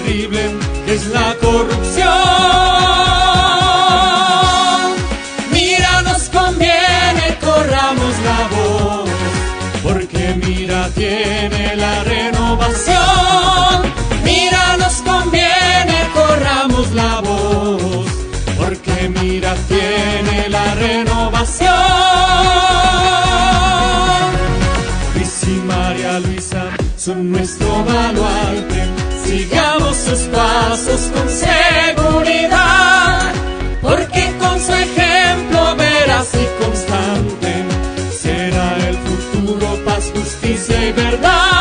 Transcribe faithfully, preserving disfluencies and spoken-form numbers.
terrible que es la corrupción. Mira, nos conviene, corramos la voz, porque mira, tiene la renovación. Mira, nos conviene, corramos la voz, porque mira, tiene la renovación. Luis y María Luisa son nuestro baluarte, sigamos sus pasos con seguridad, porque con su ejemplo veraz y constante será el futuro paz, justicia y verdad.